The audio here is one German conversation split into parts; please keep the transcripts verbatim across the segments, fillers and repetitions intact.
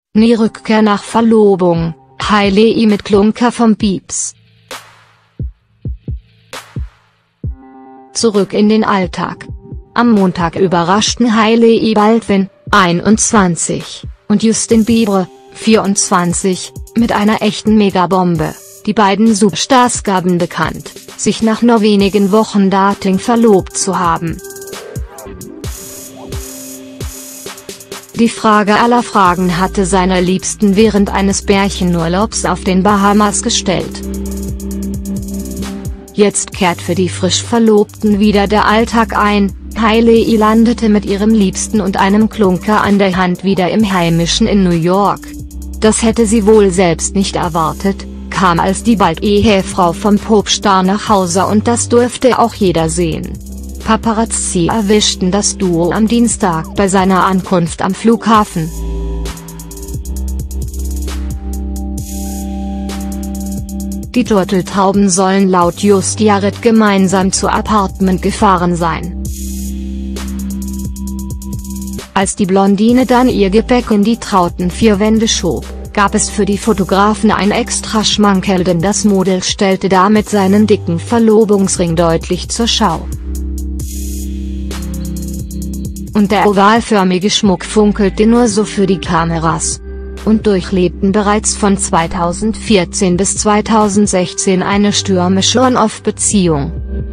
Nie Rückkehr nach Verlobung, Hailey mit Klunker vom Pieps. Zurück in den Alltag. Am Montag überraschten Hailey Baldwin, einundzwanzig, und Justin Bieber, vierundzwanzig, mit einer echten Megabombe. Die beiden Superstars gaben bekannt, sich nach nur wenigen Wochen Dating verlobt zu haben. Die Frage aller Fragen hatte seine Liebsten während eines Pärchenurlaubs auf den Bahamas gestellt. Jetzt kehrt für die frisch Verlobten wieder der Alltag ein. Hailey landete mit ihrem Liebsten und einem Klunker an der Hand wieder im Heimischen in New York. Das hätte sie wohl selbst nicht erwartet, kam als die bald Ehefrau vom Popstar nach Hause, und das durfte auch jeder sehen. Paparazzi erwischten das Duo am Dienstag bei seiner Ankunft am Flughafen. Die Turteltauben sollen laut Just Jared gemeinsam zu Apartment gefahren sein. Als die Blondine dann ihr Gepäck in die trauten vier Wände schob, gab es für die Fotografen ein extra Schmankerl, denn das Model stellte damit seinen dicken Verlobungsring deutlich zur Schau. Und der ovalförmige Schmuck funkelte nur so für die Kameras. Und durchlebten bereits von zweitausendvierzehn bis zweitausendsechzehn eine stürmische On-Off-Beziehung.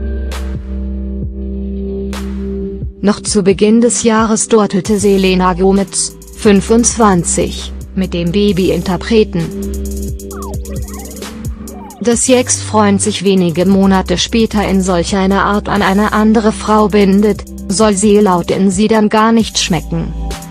Noch zu Beginn des Jahres turtelte Selena Gomez, fünfundzwanzig, mit dem Baby-Interpreten. Dass ihr Ex-Freund sich wenige Monate später in solch einer Art an eine andere Frau bindet, soll sie laut In Sie dann gar nicht schmecken.